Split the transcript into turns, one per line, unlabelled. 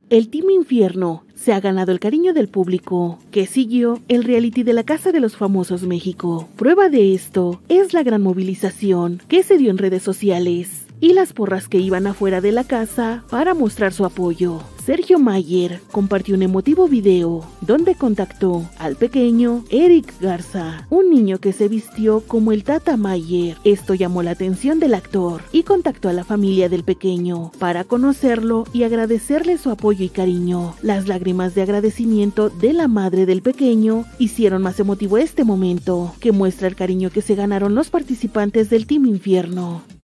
El Team Infierno se ha ganado el cariño del público, que siguió el reality de la Casa de los Famosos México. Prueba de esto es la gran movilización que se dio en redes sociales y las porras que iban afuera de la casa para mostrar su apoyo. Sergio Mayer compartió un emotivo video donde contactó al pequeño Eric Garza, un niño que se vistió como el Tata Mayer. Esto llamó la atención del actor y contactó a la familia del pequeño para conocerlo y agradecerle su apoyo y cariño. Las lágrimas de agradecimiento de la madre del pequeño hicieron más emotivo este momento, que muestra el cariño que se ganaron los participantes del Team Infierno.